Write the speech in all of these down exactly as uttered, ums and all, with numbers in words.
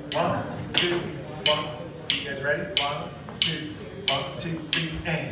One, two, one. You guys ready? One, two, one, two, three, and.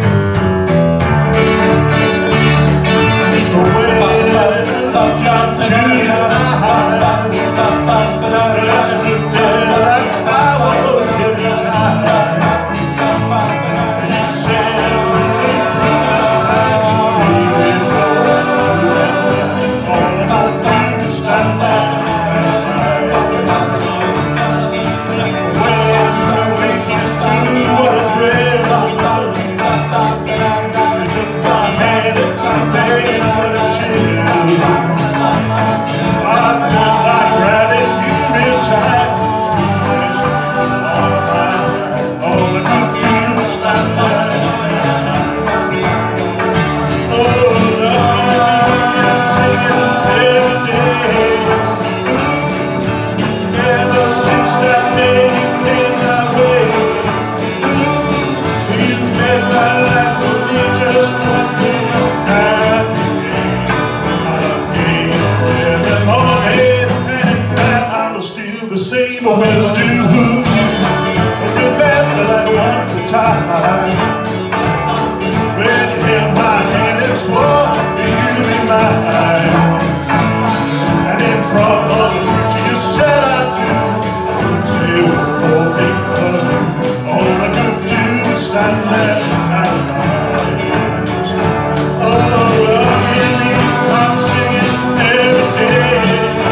Will do. Remember that wonderful time when you held my hand and swore you'd be mine. And in front of the future you said I do. I couldn't say one more thing but you. All I could do was stand there and rise. Oh, love you, I'm singing every day.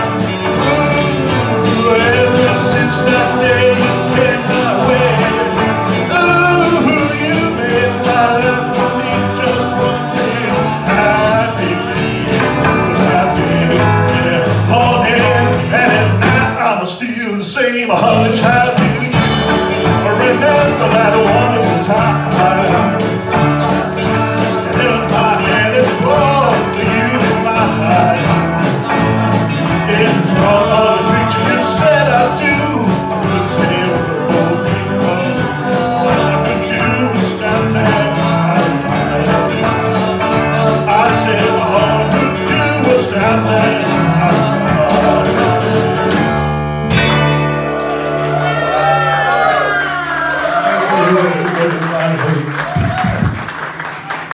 That day you came my way. Ooh, you made my life for me just one day. Happy, happy, yeah. Morning and at night I'm still the same. A honey child to you. Remember that one.